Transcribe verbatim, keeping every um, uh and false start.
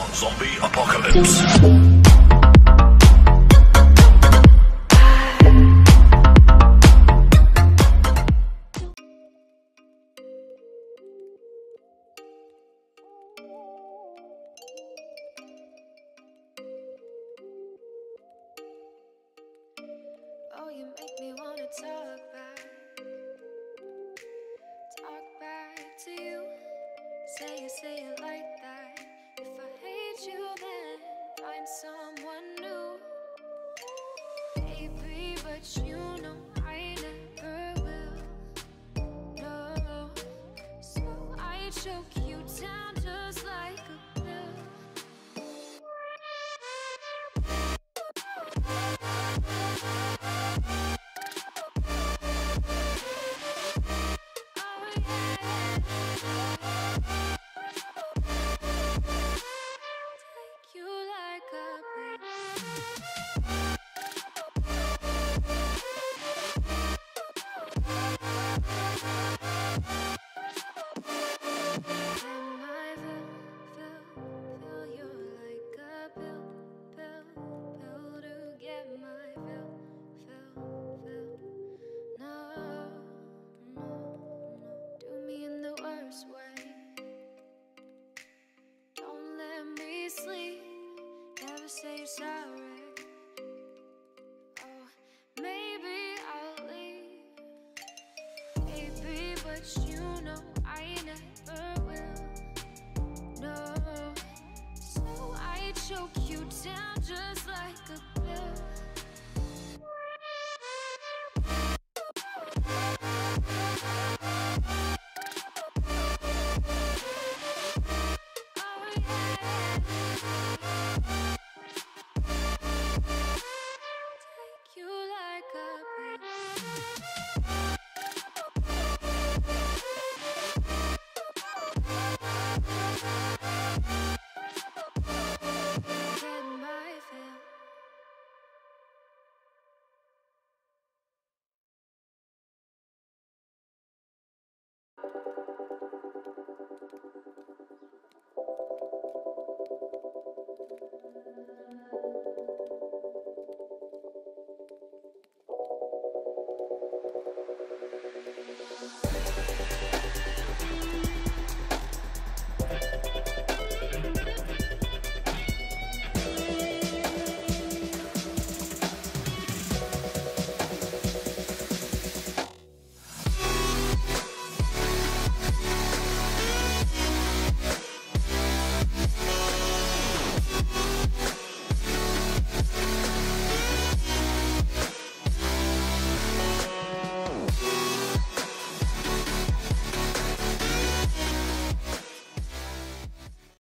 Zombie apocalypse. Oh, you make me wanna talk back, talk back to you. Say it, say it like that. If I hate you, then find someone new. Baby, but you know I never will. No, so I choke you down just like a pill. You like a pill. Am I fill, fill, fill you like a pill, pill, pill to get my fill, fill, fill. No, no, no. Do me in the worst way. Don't let me sleep. Never say you're sorry. Oh, maybe I'll leave. Baby, but you know I never will. No, so I choke you down just like a pill. Oh yeah. Take you like a pill. Get my fill.